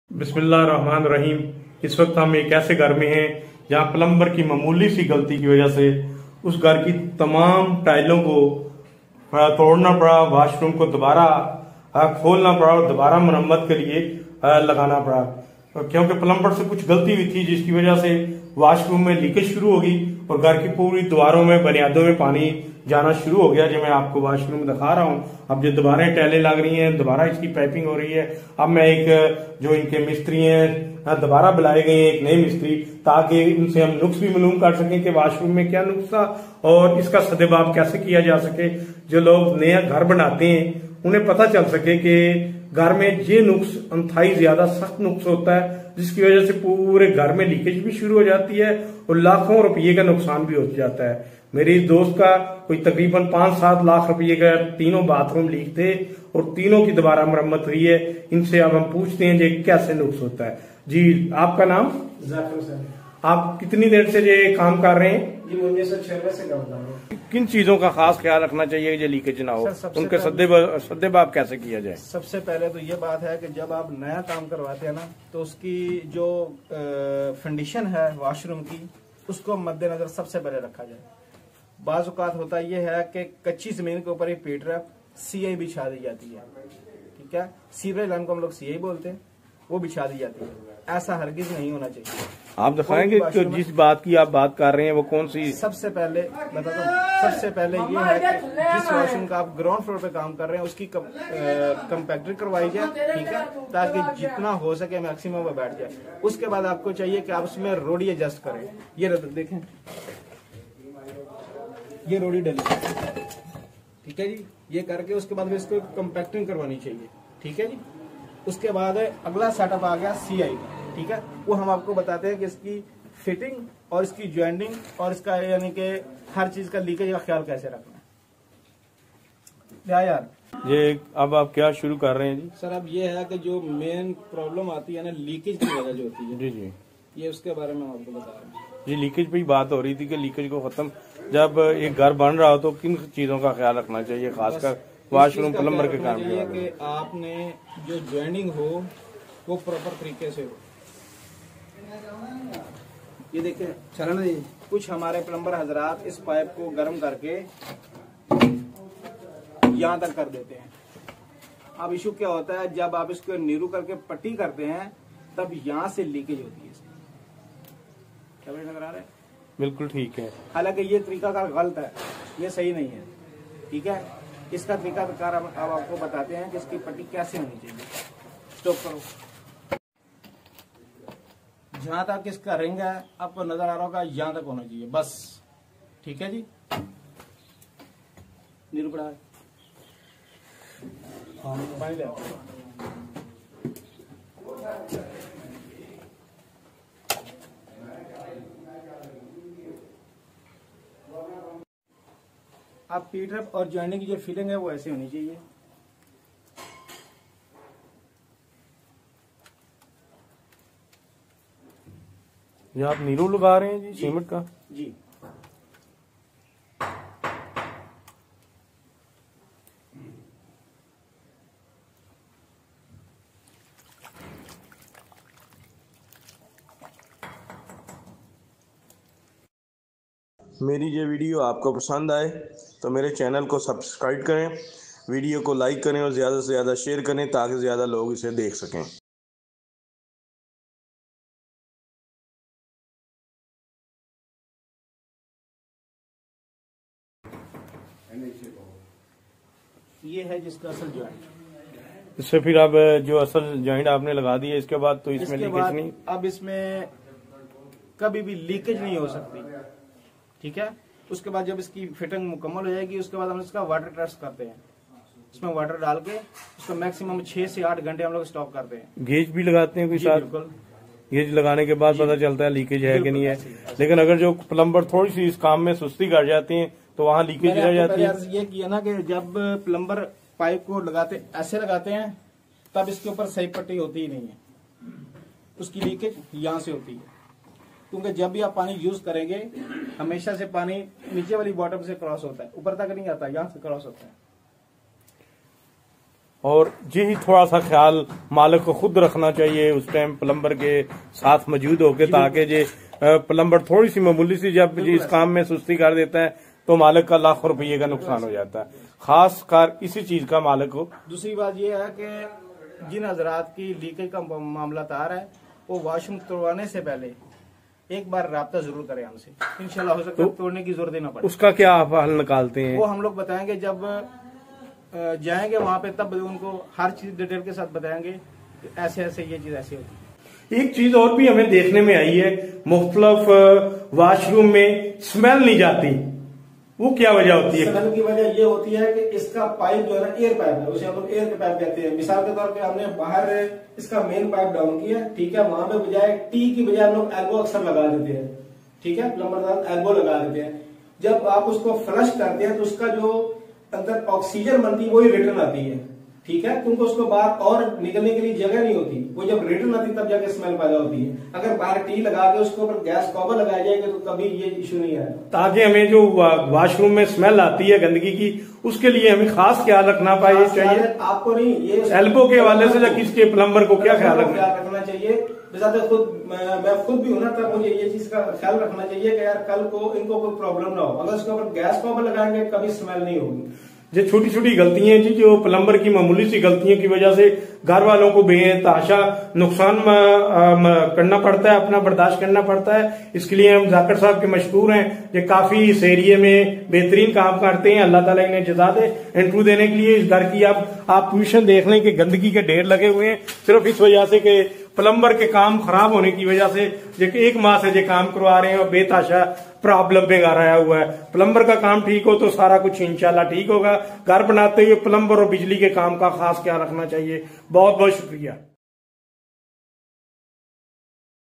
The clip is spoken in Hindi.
बिस्मिल्लाहिर्रहमानिर्रहीम। इस वक्त हम एक ऐसे घर में हैं जहां प्लम्बर की मामूली सी गलती की वजह से उस घर की तमाम टाइलों को तोड़ना पड़ा, वॉशरूम को दोबारा खोलना पड़ा और दोबारा मरम्मत के लिए लगाना पड़ा, क्योंकि प्लम्बर से कुछ गलती हुई थी जिसकी वजह से वॉशरूम में लीकेज शुरू हो गई और घर की पूरी दीवारों में बुनियादों में पानी जाना शुरू हो गया। जो मैं आपको वॉशरूम दिखा रहा हूँ, अब जो दोबारा टाइलें लग रही हैं, दोबारा इसकी पाइपिंग हो रही है। अब मैं एक जो इनके मिस्त्री हैं दोबारा बुलाए गए हैं, एक नए मिस्त्री, ताकि इनसे हम नुक्स भी मालूम कर सकें कि वॉशरूम में क्या नुक्स था और इसका सदेबाब कैसे किया जा सके। जो लोग नया घर बनाते हैं उन्हें पता चल सके कि घर में ये नुक्स अंतहाई ज्यादा सख्त नुक्स होता है, जिसकी वजह से पूरे घर में लीकेज भी शुरू हो जाती है और लाखों रुपये का नुकसान भी हो जाता है। मेरे दोस्त का कोई तकरीबन 5-7 लाख रुपये का तीनों बाथरूम लीक थे और तीनों की दोबारा मरम्मत हुई है। इनसे अब हम पूछते हैं कि कैसे नुक्स होता है। जी, आपका नाम? जाकिर हुसैन। आप कितनी देर से ये काम कर रहे हैं? जी, 1996 से कर रहा हूँ। किन चीजों का खास ख्याल रखना चाहिए कि लीकेज ना हो, उनके सद्देबाब कैसे किया जाए? सबसे पहले तो ये बात है कि जब आप नया काम करवाते हैं ना, तो उसकी जो कंडीशन है वॉशरूम की, उसको मद्देनजर सबसे पहले रखा जाए। बाज़ औक़ात होता यह है कि कच्ची जमीन के ऊपर एक पीटर सीआई बिछा दी जाती है, ठीक है, सीवरेज लाइन को हम लोग सीआई बोलते हैं, वो बिछा दी जाती है। ऐसा हरगिज नहीं होना चाहिए। आप दिखाएंगे कि जिस बात की आप बात कर रहे हैं वो कौन सी? सबसे पहले बताता हूँ, सबसे पहले ये है कि जिस वॉशरूम का आप ग्राउंड फ्लोर पे काम कर रहे हैं उसकी कंपैक्टर करवाई जाए, ठीक है, ताकि जितना हो सके मैक्सिमम वो बैठ जाए। उसके बाद आपको चाहिए कि आप उसमें रोडी एडजस्ट करें। ये देखें, ये रोडी डली, ठीक है जी। ये करके उसके बाद इसको कंपैक्टिंग करवानी चाहिए, ठीक है जी। उसके बाद अगला सेटअप आ गया सीआई का, ठीक है। वो हम आपको बताते हैं कि इसकी फिटिंग और इसकी ज्वाइंटिंग और इसका यानी कि हर चीज का लीकेज का ख्याल कैसे रखना है। यार ये अब आप क्या शुरू कर रहे हैं जी? सर, अब ये है कि जो मेन प्रॉब्लम आती है ना, लीकेज की वजह जो होती है, जी जी, ये उसके बारे में हम आपको बता रहे हैं। जी, लीकेज पे ही बात हो रही थी कि लीकेज को खत्म, जब एक घर बन रहा हो तो किन चीजों का ख्याल रखना चाहिए, खासकर वॉशरूम प्लम्बर के काम चाहिए कि आपने जो ज्वाइंटिंग हो वो प्रॉपर तरीके से हो। ये देखिए चलन, ये कुछ हमारे प्लम्बर हजरात इस पाइप को गर्म करके यहाँ तक कर देते हैं। अब इशू क्या होता है, जब आप इसको नीरू करके पट्टी करते हैं तब यहाँ से लीकेज होती है। क्या नजर आ रहा है? बिल्कुल ठीक है। हालांकि ये तरीका कार गलत है, ये सही नहीं है, ठीक है। इसका तरीका कार अब आपको बताते हैं कि इसकी पट्टी कैसे होनी चाहिए। स्टॉप करो। जहां तक इसका रिंग है आपको नजर आ रहा होगा, यहां तक होना चाहिए बस, ठीक है जी। नीरू पड़ा है, पानी ले आओ। आप पीटर और ज्वाइंटिंग की जो फिलिंग है वो ऐसे होनी चाहिए। ये आप नीरू लगा रहे हैं जी, सीमेंट का? जी। मेरी ये वीडियो आपको पसंद आए तो मेरे चैनल को सब्सक्राइब करें, वीडियो को लाइक करें और ज़्यादा से ज़्यादा शेयर करें ताकि ज़्यादा लोग इसे देख सकें। ये है जिसका असल ज्वाइंट। इससे फिर अब जो असल जॉइंट आपने लगा दी है, इसके बाद तो इसमें लीकेज नहीं? अब इसमें कभी भी लीकेज नहीं हो सकती, ठीक है। उसके बाद जब इसकी फिटिंग मुकम्मल हो जाएगी, उसके बाद हम इसका वाटर टेस्ट करते हैं। इसमें वाटर डाल के उसको मैक्सिमम 6 से 8 घंटे हम लोग स्टॉक करते हैं। गेज भी लगाते हैं कोई साथ? बिल्कुल। गेज लगाने के बाद पता चलता है लीकेज है कि नहीं है। लेकिन अगर जो प्लम्बर थोड़ी सी इस काम में सुस्ती कर जाते हैं तो वहाँ लीकेज रह जाती है। ये किया ना कि जब प्लम्बर पाइप को लगाते ऐसे लगाते हैं तब इसके ऊपर सही पट्टी होती ही नहीं है, उसकी लीकेज यहाँ से होती है। क्योंकि जब भी आप पानी यूज करेंगे हमेशा से पानी नीचे वाली बॉटम से क्रॉस होता है, ऊपर तक नहीं आता, यहाँ से क्रॉस होता है। और यही थोड़ा सा ख्याल मालिक को खुद रखना चाहिए उस टाइम प्लम्बर के साथ मौजूद होके, ताकि जे प्लम्बर थोड़ी सी मामूली सी जब इस काम में सुस्ती कर देता है तो मालिक का लाखों रुपये का नुकसान हो जाता है। खास कर इसी चीज का मालिक को। दूसरी बात यह है कि जिन हजरात की लीकेज का मामला आ रहा है वो वॉशरूम तोड़वाने से पहले एक बार राब्ता जरूर करें हमसे, इंशाल्लाह हो सकता है तोड़ने की जरूरत ही ना पड़े। उसका क्या आप हल निकालते हैं? वो हम लोग बताएंगे, जब जाएंगे वहाँ पे तब उनको हर चीज डिटेल के साथ बताएंगे कि ऐसे ऐसे ये चीज ऐसे होती है। एक चीज और भी हमें देखने में आई है, मुख्तलिफ वॉशरूम में स्मेल नहीं जाती, वो क्या वजह होती है? स्मेल की वजह ये होती है कि इसका पाइप जो है ना एयर पाइप है, उसे हम लोग एयर पाइप कहते हैं। मिसाल के तौर पे हमने बाहर इसका मेन पाइप डाउन किया, ठीक है, वहां पे बजाय टी की बजाय हम लोग एल्बो अक्सर लगा देते हैं, ठीक है, प्लम्बर एल्बो लगा देते हैं। जब आप उसको फ्लश करते हैं तो उसका जो अंदर ऑक्सीजन बनती है वही रिटर्न आती है, ठीक है, क्योंकि उसको बाहर और निकलने के लिए जगह नहीं होती। वो जब रिटर्न आती तब जाके स्मेल पैदा होती है। अगर बाहर टी लगा के उसके ऊपर गैस कवर लगाया जाएगा तो कभी ये इश्यू नहीं आएगा। ताकि हमें जो वॉशरूम में स्मेल आती है गंदगी की, उसके लिए हमें खास ख्याल रखना चाहिए। आपको नहीं, ये एल्बो के हवाले से या किसके प्लम्बर को क्या ख्याल रखना चाहिए? खुद मैं खुद भी हूं ना, तब मुझे ये चीज का ख्याल रखना चाहिए कि यार कल को इनको कोई प्रॉब्लम ना हो। अगर उसके ऊपर गैस कवर लगाएंगे कभी स्मेल नहीं होगी। जो छोटी छोटी गलतियां जी, जो प्लम्बर की मामूली सी गलतियों की वजह से घर वालों को बेतहाशा नुकसान करना पड़ता है, अपना बर्दाश्त करना पड़ता है। इसके लिए हम जाकिर साहब के मशहूर हैं, जो काफी इस एरिया में बेहतरीन काम करते हैं। अल्लाह ताला इन्हें जज़ा दे इंटरव्यू देने के लिए। इस घर की अब आप पोजीशन देख लें कि गंदगी के ढेर लगे हुए हैं, सिर्फ इस वजह से कि प्लम्बर के काम खराब होने की वजह से जो एक माह से जो काम करवा रहे हैं और बेतहाशा प्रॉब्लम पे घर आया हुआ है। प्लम्बर का काम ठीक हो तो सारा कुछ इंशाल्लाह ठीक होगा। घर बनाते हुए प्लम्बर और बिजली के काम का खास ख्याल रखना चाहिए। बहुत बहुत शुक्रिया।